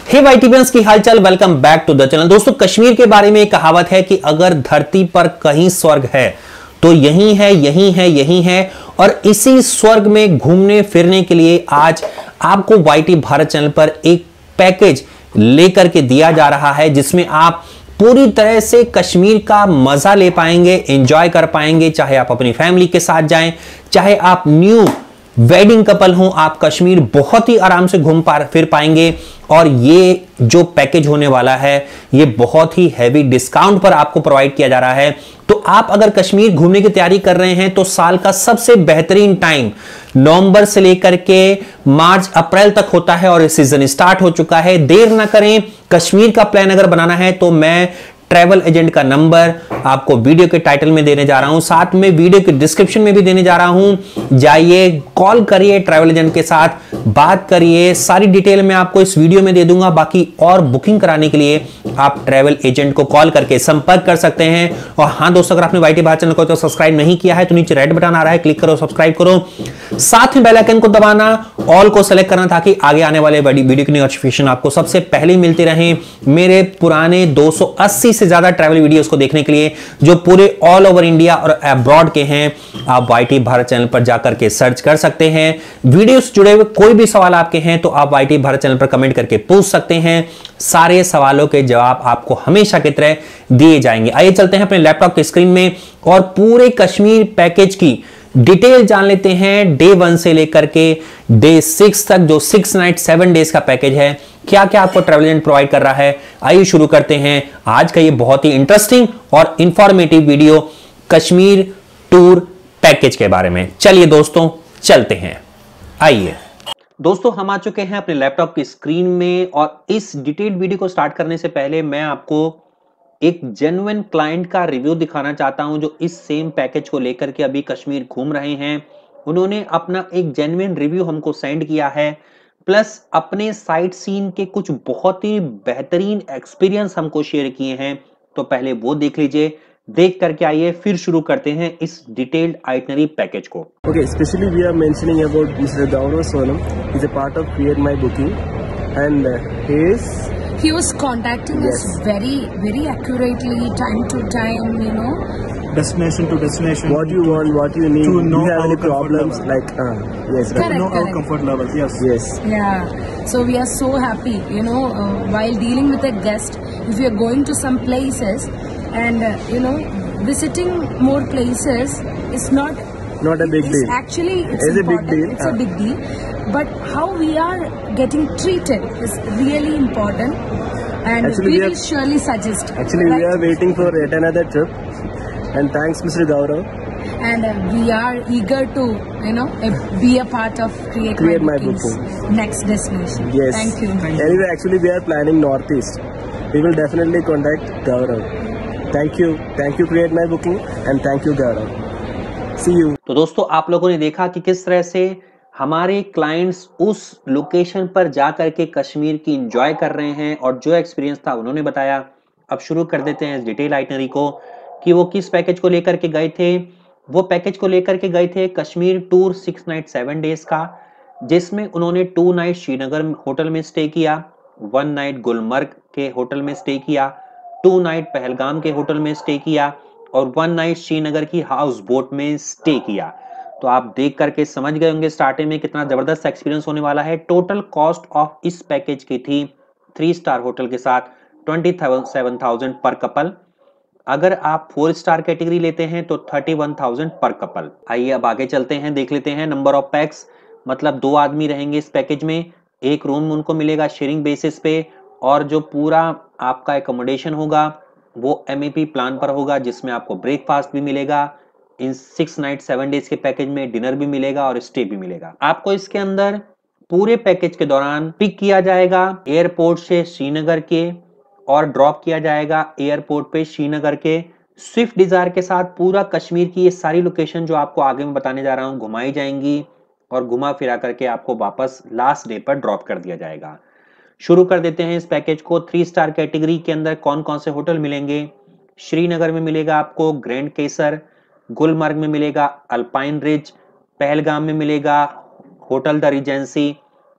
हे वाईटीबियंस की हालचाल, welcome back to the channel. दोस्तों, कश्मीर के बारे में एक कहावत है कि अगर धरती पर कहीं स्वर्ग है तो यही है, यही है, यही है। और इसी स्वर्ग में घूमने फिरने के लिए आज आपको वाईटी भारत चैनल पर एक पैकेज लेकर के दिया जा रहा है, जिसमें आप पूरी तरह से कश्मीर का मजा ले पाएंगे, एंजॉय कर पाएंगे। चाहे आप अपनी फैमिली के साथ जाएं, चाहे आप न्यू वेडिंग कपल हो, आप कश्मीर बहुत ही आराम से घूम फिर पाएंगे। और ये जो पैकेज होने वाला है, ये बहुत ही हैवी डिस्काउंट पर आपको प्रोवाइड किया जा रहा है। तो आप अगर कश्मीर घूमने की तैयारी कर रहे हैं तो साल का सबसे बेहतरीन टाइम नवंबर से लेकर के मार्च अप्रैल तक होता है और सीजन स्टार्ट हो चुका है। देर ना करें, कश्मीर का प्लान अगर बनाना है तो मैं ट्रैवल एजेंट का नंबर आपको वीडियो के टाइटल में देने जा रहा हूं, साथ में वीडियो के डिस्क्रिप्शन में भी देने जा रहा हूं। जाइए, कॉल करिए, ट्रैवल एजेंट के साथ बात करिए। सारी डिटेल मैं आपको इस वीडियो में दे दूंगा। बाकी और बुकिंग कराने के लिए आप ट्रैवल एजेंट को कॉल करके संपर्क कर सकते हैं। और हाँ दोस्तों, अगर आपने वाईटी भारत चैनल को तो सब्सक्राइब नहीं किया है तो नीचे रेड बटन आ रहा है, क्लिक करो, सब्सक्राइब करो। साथ में बेल आइकन को दबाना, ऑल को सेलेक्ट करना, ताकि आगे आने वाले वीडियो की नोटिफिकेशन आपको सबसे पहले मिलती रहे। मेरे पुराने 280 से ज्यादा ट्रैवल वीडियोस को देखने के लिए, जो पूरे ऑल ओवर इंडिया और अब्रॉड के हैं, आप वाईटी भारत चैनल पर जाकर के सर्च कर सकते हैं। वीडियोस जुड़े हुए कोई भी सवाल आपके हैं तो आप वाईटी भारत चैनल पर कमेंट करके पूछ सकते हैं। सारे सवालों के जवाब आपको हमेशा की तरह दिए जाएंगे। आइए चलते हैं अपने लैपटॉप की स्क्रीन में और पूरे कश्मीर पैकेज की डिटेल जान लेते हैं, डे 1 से लेकर के डे 6 तक, जो 6 नाइट 7 डेज का पैकेज है। क्या क्या आपको ट्रैवल एजेंट प्रोवाइड कर रहा है। आइए शुरू करते हैं आज का ये बहुत ही इंटरेस्टिंग और informative video Kashmir tour package के बारे में। चलिए दोस्तों, चलते हैं। आइए दोस्तों, हम आ चुके हैं अपने लैपटॉप की स्क्रीन में और इस डिटेल्ड वीडियो को स्टार्ट करने से पहले मैं आपको एक जेन्युइन क्लाइंट का रिव्यू दिखाना चाहता हूं, जो इस सेम पैकेज को लेकर के अभी कश्मीर घूम रहे हैं। उन्होंने अपना एक जेन्युइन रिव्यू हमको सेंड किया है, प्लस अपने साइट सीन के कुछ बहुत ही बेहतरीन एक्सपीरियंस हमको शेयर किए हैं। तो पहले वो देख लीजिए, देख करके आइए, फिर शुरू करते हैं इस डिटेल्ड आइटनरी पैकेज को। Okay, especially we are mentioning about Mr. Gaurav Sonam. He's a part of Create My Booking, and he was contacting us very accurately, time to time, you know. Destination to destination. What you want, what you need. To know Do you have our any problems? comfort Like, yes, right. Correct, To know our correct. comfort levels. Yes. Yes. Yeah. So we are so happy, you know, while dealing with a guest, if you are going to some places and, you know, visiting more places is not Not a big it's deal. actually it's It's a big important. deal. It's a big deal. But how we are getting treated is really important. And Actually, we we will are- surely suggest. Actually, we are waiting for yet another trip. And thanks, Mr. Gaurav. And we are eager to, you know, be a part of Create My Bookings next destination. Yes. Thank you. Anyway, actually, we are planning Northeast. We will definitely contact Gaurav. Thank you. Thank you, Create My Booking. And thank you, Gaurav. See you. तो दोस्तों, आप लोगों ने देखा कि किस तरह से हमारे क्लाइंट्स उस लोकेशन पर जाकर के कश्मीर की एंजॉय कर रहे हैं और जो एक्सपीरियंस था उन्होंने बताया। अब शुरू कर देते हैं इस डिटेल आइटनरी को कि वो किस पैकेज को लेकर के गए थे। वो पैकेज को लेकर के गए थे कश्मीर टूर 6 नाइट 7 डेज का, जिसमें उन्होंने 2 नाइट श्रीनगर होटल में स्टे किया, 1 नाइट गुलमर्ग के होटल में स्टे किया, 2 नाइट पहलगाम के होटल में स्टे किया और 1 नाइट श्रीनगर की हाउस बोट में स्टे किया। तो आप देख करके समझ गए होंगे स्टार्टिंग में कितना जबरदस्त एक्सपीरियंस होने वाला है। टोटल कॉस्ट ऑफ इस पैकेज की थी 3 स्टार होटल के साथ 27,000 पर कपल। अगर आप 4 स्टार कैटेगरी लेते हैं तो 31,000 पर कपल। आइए अब आगे चलते हैं, देख लेते हैं नंबर ऑफ पैक्स। मतलब 2 आदमी रहेंगे इस पैकेज में, एक रूम उनको मिलेगा शेयरिंग बेसिस पे, और जो पूरा आपका एकोमोडेशन होगा वो एमएपी प्लान पर होगा, जिसमें आपको ब्रेकफास्ट भी मिलेगा। इन 6 नाइट 7 डेज के पैकेज में डिनर भी मिलेगा और स्टे भी मिलेगा। आपको इसके अंदर पूरे पैकेज के दौरान पिक किया जाएगा एयरपोर्ट से श्रीनगर के और ड्रॉप किया जाएगा एयरपोर्ट पे श्रीनगर के। स्विफ्ट डिजायर के साथ पूरा कश्मीर की ये सारी लोकेशन जो आपको आगे मैं बताने जा रहा हूं घुमाई जाएंगी और घुमा फिरा करके आपको वापस लास्ट डे पर ड्रॉप कर दिया जाएगा। शुरू कर देते हैं इस पैकेज को। 3 स्टार कैटेगरी के अंदर कौन कौन से होटल मिलेंगे। श्रीनगर में मिलेगा आपको ग्रैंड केसर, गुलमर्ग में मिलेगा अल्पाइन रिज, पहलगाम में मिलेगा होटल द रिजेंसी,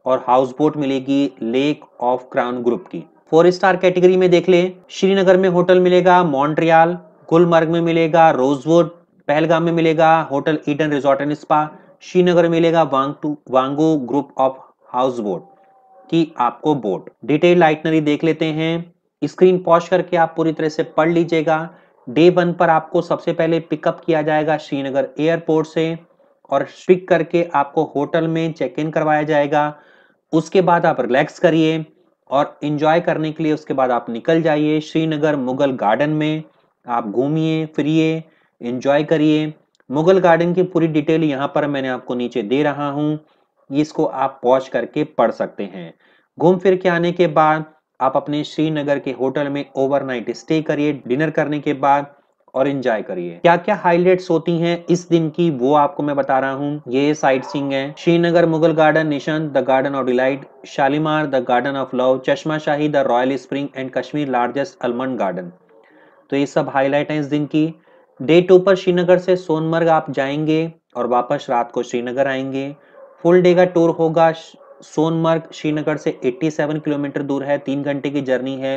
और हाउस बोट मिलेगी लेक ऑफ क्राउन ग्रुप की। 4 स्टार कैटेगरी में देख ले, श्रीनगर में होटल मिलेगा मॉन्ट्रियल, गुलमर्ग में मिलेगा रोजवुड, पहलगाम में मिलेगा hotel Eden resort and spa, Srinagar में मिलेगा वांगू ग्रुप ऑफ हाउस बोट की आपको बोट। डिटेल आइटनरी देख लेते हैं, स्क्रीन पॉज करके आप पूरी तरह से पढ़ लीजिएगा। डे 1 पर आपको सबसे पहले पिकअप किया जाएगा श्रीनगर एयरपोर्ट से और पिक करके आपको होटल में चेक इन करवाया जाएगा। उसके बाद आप रिलैक्स करिए और एंजॉय करने के लिए उसके बाद आप निकल जाइए श्रीनगर मुगल गार्डन में। आप घूमिए फिरिए एंजॉय करिए। मुगल गार्डन की पूरी डिटेल यहाँ पर मैंने आपको नीचे दे रहा हूँ, इसको आप पॉज करके पढ़ सकते हैं। घूम फिर के आने के बाद आप अपने श्रीनगर के होटल में ओवरनाइट स्टे करिए डिनर करने के बाद और एंजॉय करिए। क्या क्या हाइलाइट्स होती हैं इस दिन की वो आपको मैं बता रहा हूँ। ये साइट सीइंग है, Srinagar Mughal garden, Nishant the garden of delight, Shalimar the garden of love, Chashma Shahi the royal spring and Kashmir largest almond garden. तो ये सब हाईलाइट है इस दिन की। डे 2 पर श्रीनगर से सोनमर्ग आप जाएंगे और वापस रात को श्रीनगर आएंगे। फुल डे का टूर होगा। सोनमर्ग श्रीनगर से 87 किलोमीटर दूर है, 3 घंटे की जर्नी है,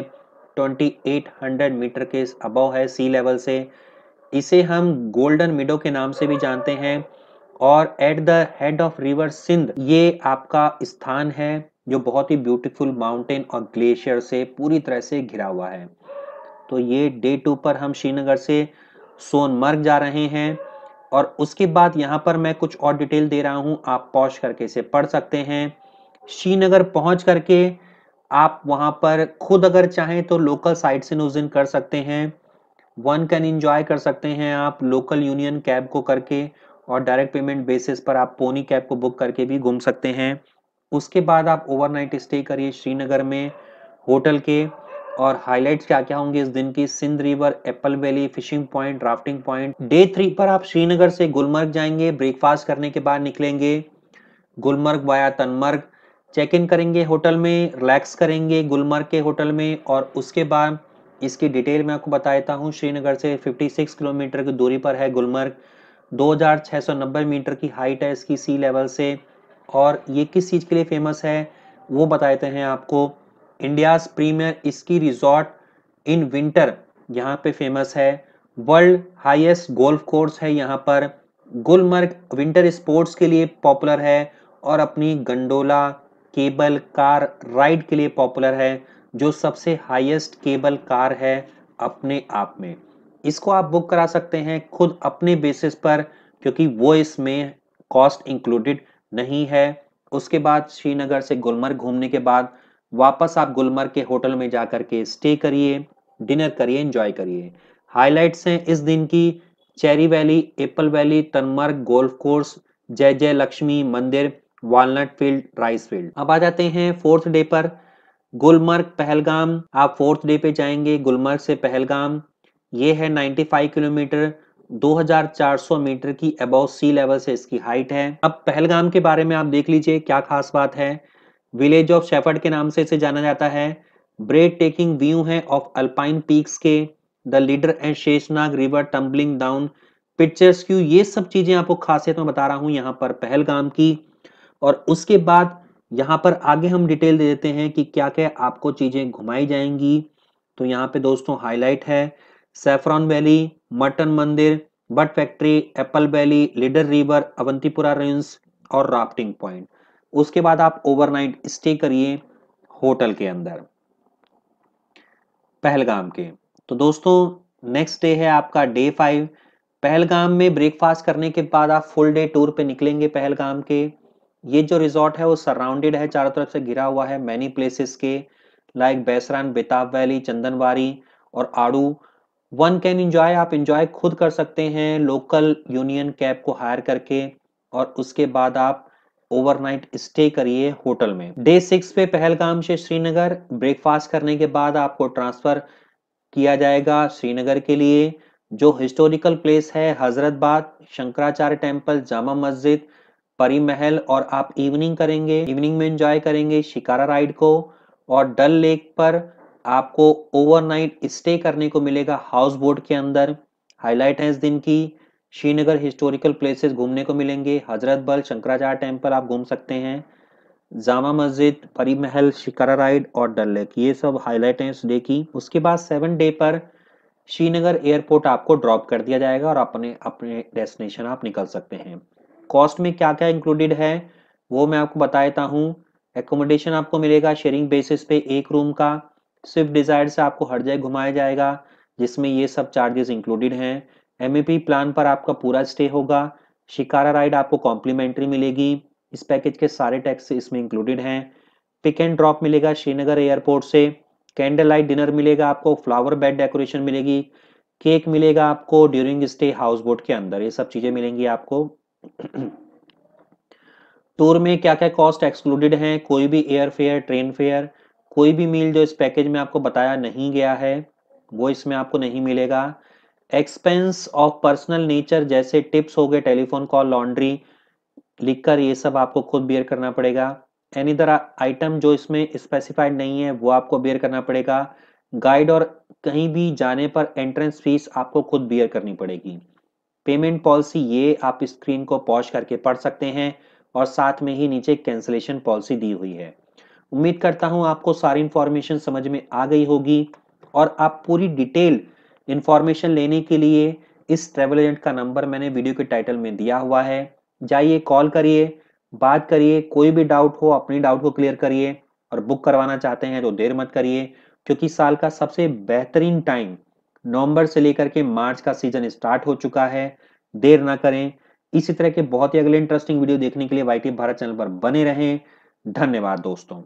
2800 मीटर के अबव है सी लेवल से। इसे हम गोल्डन मिडो के नाम से भी जानते हैं और at the head of river Sindh ये आपका स्थान है जो बहुत ही ब्यूटीफुल माउंटेन और ग्लेशियर से पूरी तरह से घिरा हुआ है। तो ये डे 2 पर हम श्रीनगर से सोनमर्ग जा रहे हैं और उसके बाद यहाँ पर मैं कुछ और डिटेल दे रहा हूँ, आप पॉज करके इसे पढ़ सकते हैं। श्रीनगर पहुंच करके आप वहां पर खुद अगर चाहें तो लोकल साइट सीइंग उस दिन कर सकते हैं। वन कैन एंजॉय कर सकते हैं आप लोकल यूनियन कैब को करके और डायरेक्ट पेमेंट बेसिस पर आप पोनी कैब को बुक करके भी घूम सकते हैं। उसके बाद आप ओवरनाइट स्टे करिए श्रीनगर में होटल के। और हाइलाइट्स क्या क्या होंगे इस दिन की, Sindh river, apple valley, fishing point, rafting point. Day 3 पर आप श्रीनगर से गुलमर्ग जाएंगे, ब्रेकफास्ट करने के बाद निकलेंगे Gulmarg via Tanmarg, check in करेंगे होटल में, रिलैक्स करेंगे गुलमर्ग के होटल में और उसके बाद इसकी डिटेल मैं आपको बता देता हूँ। श्रीनगर से 56 किलोमीटर की दूरी पर है गुलमर्ग, 2690 मीटर की हाइट है इसकी सी लेवल से। और ये किस चीज़ के लिए फेमस है वो बता देते हैं आपको। India's premier ski resort in winter यहाँ पे फेमस है। वर्ल्ड हाईएस्ट गोल्फ कोर्स है यहाँ पर। गुलमर्ग विंटर स्पोर्ट्स के लिए पॉपुलर है और अपनी गंडोला केबल कार राइड के लिए पॉपुलर है, जो सबसे हाईएस्ट केबल कार है अपने आप में। इसको आप बुक करा सकते हैं खुद अपने बेसिस पर क्योंकि वो इसमें कॉस्ट इंक्लूडेड नहीं है। उसके बाद श्रीनगर से गुलमर्ग घूमने के बाद वापस आप गुलमर्ग के होटल में जाकर के स्टे करिए, डिनर करिए, एंजॉय करिए। हाइलाइट्स हैं इस दिन की, cherry valley, apple valley, Tanmarg golf course, Jai Jai Lakshmi मंदिर, वालनट फील्ड, राइस फील्ड। अब आ जाते हैं 4th डे पर, गुलमर्ग पहलगाम। आप 4th डे पे जाएंगे गुलमर्ग से पहलगाम। ये है 95 किलोमीटर, 2400 मीटर की अबव सी लेवल से इसकी हाइट है। अब पहलगाम के बारे में आप देख लीजिए क्या खास बात है। विलेज ऑफ शेफर्ड के नाम से इसे जाना जाता है। ब्रेड टेकिंग व्यू है ऑफ अल्पाइन पीक्स के, the Lidder and Sheshnag river tumbling down, picturesque view, ये सब चीजें आपको खासियत में बता रहा हूं यहाँ पर पहलगाम की। और उसके बाद यहाँ पर आगे हम डिटेल दे देते हैं कि क्या क्या आपको चीजें घुमाई जाएंगी। तो यहाँ पे दोस्तों हाईलाइट है saffron valley, Mattan Mandir, bat factory, apple valley, Lidder river, Avantipura range और राफ्टिंग पॉइंट। उसके बाद आप ओवरनाइट स्टे करिए होटल के अंदर पहलगाम के। तो दोस्तों नेक्स्ट डे है आपका डे 5। पहलगाम में ब्रेकफास्ट करने के बाद आप फुल डे टूर पे निकलेंगे पहलगाम के। ये जो रिजॉर्ट है वो सराउंडेड है, चारों तरफ से घिरा हुआ है मैनी प्लेसेस के, लाइक बैसरान, बेताब वैली, चंदनवारी और आड़ू। वन कैन एंजॉय, आप एंजॉय खुद कर सकते हैं लोकल यूनियन कैब को हायर करके और उसके बाद आप ओवरनाइट स्टे करिए होटल में। डे 6 पे पहलगाम से श्रीनगर ब्रेकफास्ट करने के बाद आपको ट्रांसफर किया जाएगा श्रीनगर के लिए। जो हिस्टोरिकल प्लेस है हजरत बाग, शंकराचार्य टेम्पल, जामा मस्जिद, परी महल, और आप इवनिंग करेंगे, इवनिंग में एंजॉय करेंगे शिकारा राइड को। और डल लेक पर आपको ओवरनाइट स्टे करने को मिलेगा हाउस बोट के अंदर। हाईलाइट है इस दिन की, श्रीनगर हिस्टोरिकल प्लेसेस घूमने को मिलेंगे, हजरत बल, शंकराचार्य टेम्पल आप घूम सकते हैं। जामा मस्जिद, परी महल, शिकारा राइड और डल लेक, ये सब हाईलाइट हैं इस डे की। उसके बाद 7 डे पर श्रीनगर एयरपोर्ट आपको ड्रॉप कर दिया जाएगा और अपने अपने डेस्टिनेशन आप निकल सकते हैं। कॉस्ट में क्या क्या इंक्लूडेड है वो मैं आपको बता देता हूँ। एकोमोडेशन आपको मिलेगा शेयरिंग बेसिस पे 1 रूम का। स्विफ्ट डिजायर से आपको हर जगह घुमाया जाएगा जिसमें ये सब चार्जेस इंक्लूडेड हैं। एमएपी प्लान पर आपका पूरा स्टे होगा। शिकारा राइड आपको कॉम्प्लीमेंट्री मिलेगी। इस पैकेज के सारे टैक्स इसमें इंक्लूडेड हैं। पिक एंड ड्रॉप मिलेगा श्रीनगर एयरपोर्ट से। कैंडल लाइट डिनर मिलेगा आपको, फ्लावर बेड डेकोरेशन मिलेगी, केक मिलेगा आपको ड्यूरिंग स्टे हाउस बोट के अंदर, ये सब चीजें मिलेंगी आपको। टूर में क्या क्या कॉस्ट एक्सक्लूडेड हैं, कोई भी एयर फेयर, ट्रेन फेयर, कोई भी मील जो इस पैकेज में आपको बताया नहीं गया है वो इसमें आपको नहीं मिलेगा। एक्सपेंस ऑफ पर्सनल नेचर जैसे टिप्स हो गए, टेलीफोन कॉल, लॉन्ड्री, लिकर, ये सब आपको खुद बियर करना पड़ेगा। एनी अदर आइटम जो इसमें स्पेसिफाइड नहीं है वो आपको बियर करना पड़ेगा। गाइड और कहीं भी जाने पर एंट्रेंस फीस आपको खुद बियर करनी पड़ेगी। पेमेंट पॉलिसी ये आप स्क्रीन को पॉज करके पढ़ सकते हैं और साथ में ही नीचे कैंसिलेशन पॉलिसी दी हुई है। उम्मीद करता हूं आपको सारी इंफॉर्मेशन समझ में आ गई होगी और आप पूरी डिटेल इंफॉर्मेशन लेने के लिए इस ट्रैवल एजेंट का नंबर मैंने वीडियो के टाइटल में दिया हुआ है, जाइए कॉल करिए, बात करिए, कोई भी डाउट हो अपनी डाउट को क्लियर करिए और बुक करवाना चाहते हैं तो देर मत करिए क्योंकि साल का सबसे बेहतरीन टाइम नवंबर से लेकर के मार्च का सीजन स्टार्ट हो चुका है। देर ना करें। इसी तरह के बहुत ही अगले इंटरेस्टिंग वीडियो देखने के लिए वाईटी भारत चैनल पर बने रहें। धन्यवाद दोस्तों।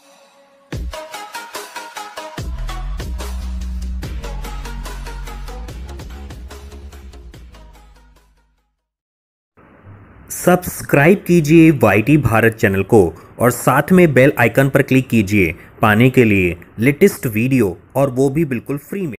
सब्सक्राइब कीजिए वाईटी भारत चैनल को और साथ में बेल आइकन पर क्लिक कीजिए पाने के लिए लेटेस्ट वीडियो और वो भी बिल्कुल फ्री में।